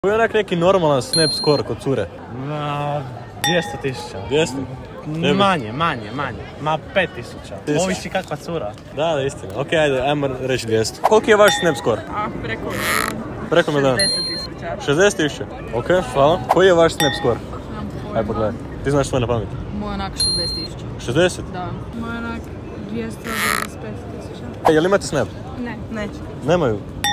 Koji je onak neki normalan snap score kod cure? 200.000. 200? Manje. Ma 5.000. Ovisi kakva cura. Da, istina. Ok, ajmo reći 200. Koliki je vaš snap score? Preko Preko milijuna. 60.000. 60.000? Ok, hvala. Koji je vaš snap score? Ajde pogledaj. Ti znaš svoj na pamet? Moj onak 60.000. 60? Da. Moj onak 295.000. Jel imate snap? Ne. Nemaju?